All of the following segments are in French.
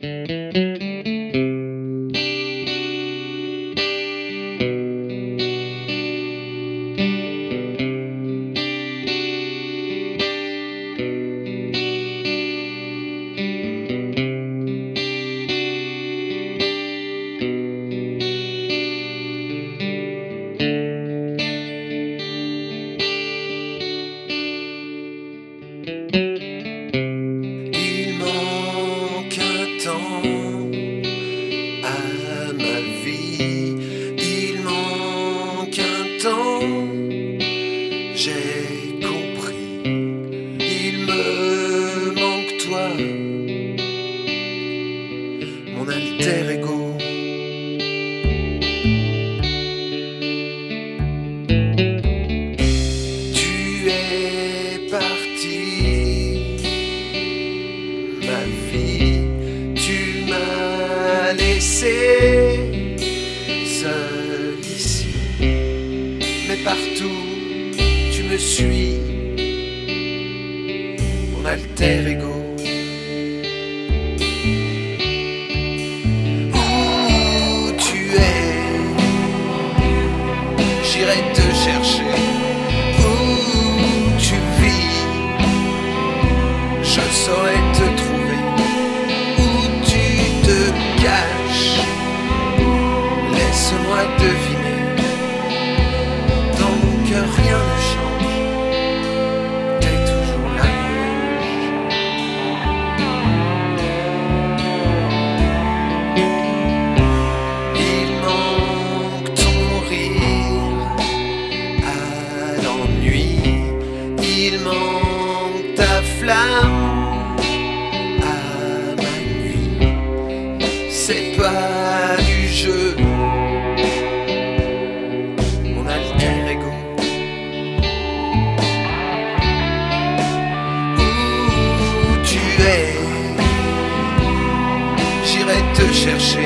Il manque un temps à ma vie, il manque un temps, j'ai compris, il me manque toi, mon alter ego. Tu es parti, ma vie, tu m'as laissé seul ici, mais partout tu me suis, mon alter ego. Où tu es, j'irai te chercher. Où tu vis, je saurai te trouver. Où tu te caches, laisse-moi deviner. Dans mon cœur rien ne change, t'es toujours là. Il manque ton rire à l'ennui, il manque ta flamme à ma nuit. C'est pas du jeu, mon alter ego. Où tu es, j'irai te chercher.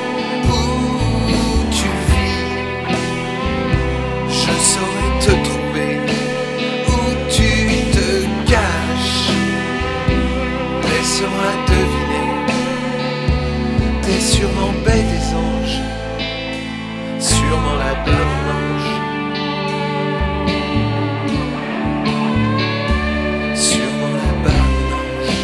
Où tu vis, je saurai te trouver. Où tu te caches, laisse-moi deviner. T'es sûrement bête des anges, sûrement la bonne ange, sûrement la bonne ange.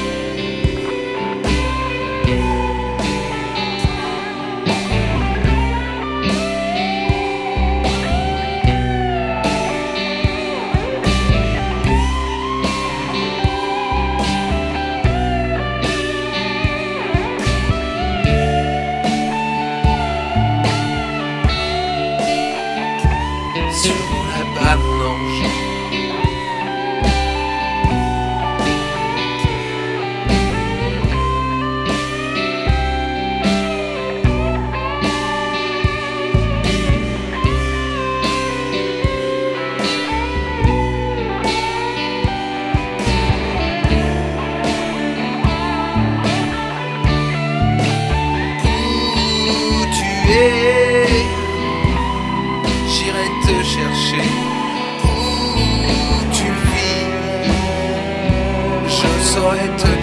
Sûrement la bonne ange. Où tu es, j'irai te chercher. Où tu vis, je saurai te